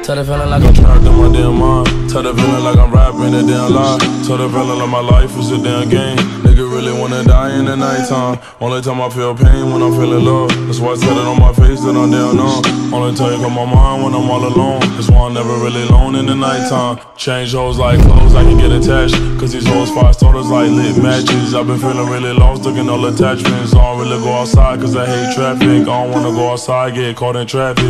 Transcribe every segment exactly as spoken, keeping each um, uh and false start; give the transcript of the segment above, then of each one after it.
Tell the feeling like I'm trapped in my damn mind. Tell the feeling like I'm rapping a damn lie. Tell the feeling like my life is a damn game. Nigga really wanna die in the nighttime. Only time I feel pain when I'm feeling love. That's why I said it on my face that I'm down on. Only time you come my mind when I'm all alone. That's why I'm never really alone in the nighttime. Change hoes like clothes, I can get attached. Cause these hoes five starters like lit matches. I've been feeling really lost, looking all attachments. I don't really go outside cause I hate traffic. I don't wanna go outside, get caught in traffic.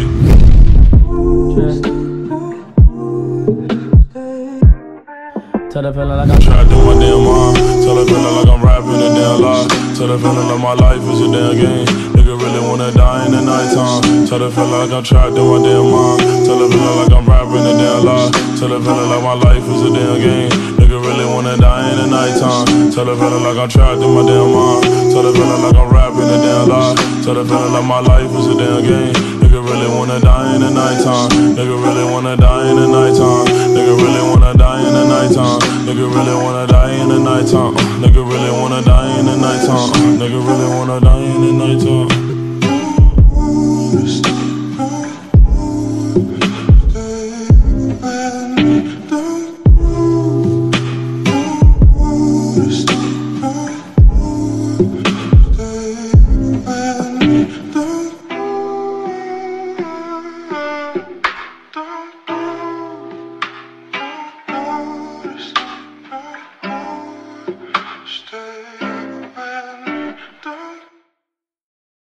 Tell the feeling like I'm trapped in my damn mind. Tell the feeling like I'm rapping a damn lie. Tell the feeling like my life is a damn game. Nigga really wanna die in the nighttime. Tell the feeling like I'm trapped in my damn mind. Tell the feeling like I'm rapping a damn lie. Tell the feeling like my life is a damn game. Nigga really wanna die in the nighttime. Tell the feeling like I'm trapped in my damn mind. Tell the feeling like I'm rapping a damn lie. Tell the feeling like my life is a damn game. Nigga really wanna die in the nighttime. Nigga really wanna die in the nighttime.